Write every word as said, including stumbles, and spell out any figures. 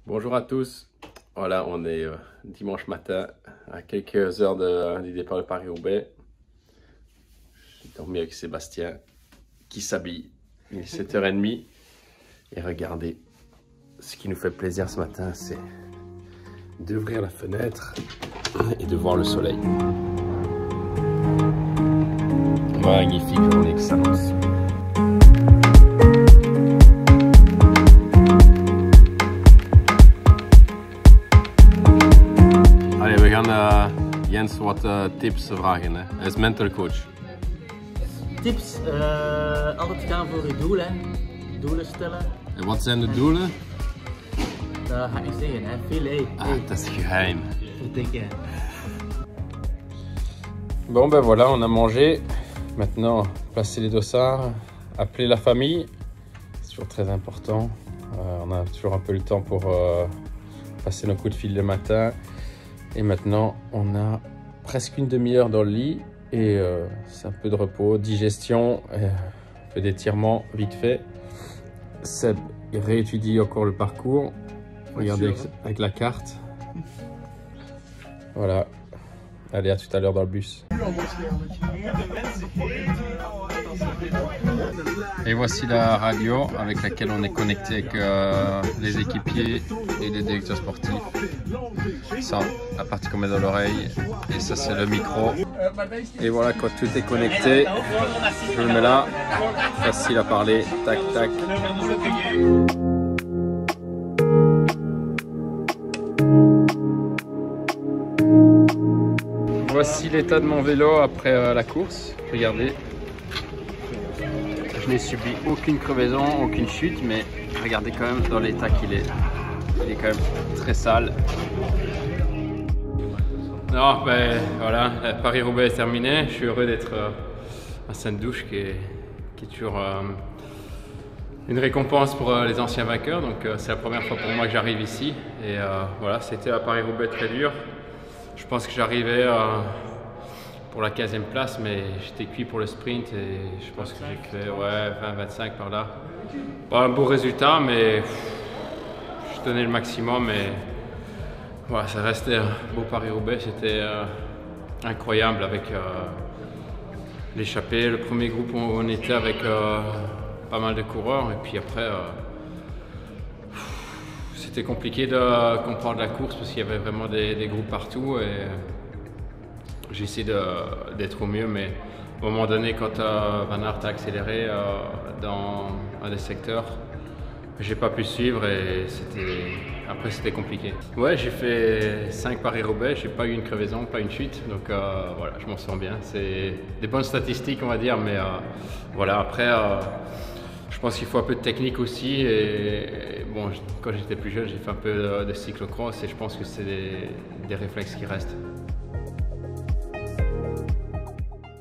Bonjour à tous, voilà on est euh, dimanche matin à quelques heures de, euh, du départ de Paris-Roubaix. J'ai dormi avec Sébastien qui s'habille, il est sept heures trente et regardez, ce qui nous fait plaisir ce matin c'est d'ouvrir la fenêtre et de voir le soleil. Magnifique journée que ça lance. Allee, we gaan uh, Jens wat uh, tips vragen. Hè. Hij is mental coach. Tips, uh, altijd gaan voor je doel, hè. Doelen stellen. En wat zijn de doelen? Dat ga ik niet zeggen, hè. Veel, hé. Ah, dat is geheim. Verdikken. Bon ben voilà, on a mangé. Maintenant, placer les dossards, appeler la famille. C'est toujours très important. Euh, on a toujours un peu le temps pour euh, passer nos coups de fil le matin. Et maintenant, on a presque une demi-heure dans le lit. Et euh, c'est un peu de repos, digestion, euh, un peu d'étirement vite fait. Seb réétudie encore le parcours. Regardez avec, avec la carte. Voilà. Allez, à tout à l'heure dans le bus. Et voici la radio avec laquelle on est connecté avec euh, les équipiers et les directeurs sportifs. Ça, la partie qu'on met dans l'oreille. Et ça, c'est le micro. Et voilà, quand tout est connecté, je le mets là. Facile à parler. Tac, tac. Voici l'état de mon vélo après euh, la course. Regardez. Je n'ai subi aucune crevaison, aucune chute, mais regardez quand même dans l'état qu'il est. Il est quand même très sale. Non, ben voilà, Paris-Roubaix est terminé. Je suis heureux d'être euh, à Sainte-Douche, qui est, qui est toujours euh, une récompense pour euh, les anciens vainqueurs. Donc euh, c'est la première fois pour moi que j'arrive ici. Et euh, voilà, c'était à Paris-Roubaix très dur. Je pense que j'arrivais euh, pour la quinzième place, mais j'étais cuit pour le sprint et je pense que j'ai fait ouais, vingt vingt-cinq par là. Pas un beau résultat, mais pff, je donnais le maximum. Et voilà, ça restait un beau Paris-Roubaix, c'était euh, incroyable avec euh, l'échappée. Le premier groupe où on était avec euh, pas mal de coureurs et puis après euh, c'était compliqué de comprendre la course parce qu'il y avait vraiment des, des groupes partout et j'ai essayé d'être au mieux, mais à un moment donné quand euh, Van Aert a accéléré euh, dans un des secteurs, j'ai pas pu suivre et après c'était compliqué. Ouais, j'ai fait cinq Paris-Roubaix, j'ai pas eu une crevaison, pas une chute, donc euh, voilà, je m'en sens bien. C'est des bonnes statistiques on va dire, mais euh, voilà, après euh, je pense qu'il faut un peu de technique aussi et, et bon, quand j'étais plus jeune j'ai fait un peu de, de cyclocross et je pense que c'est des, des réflexes qui restent.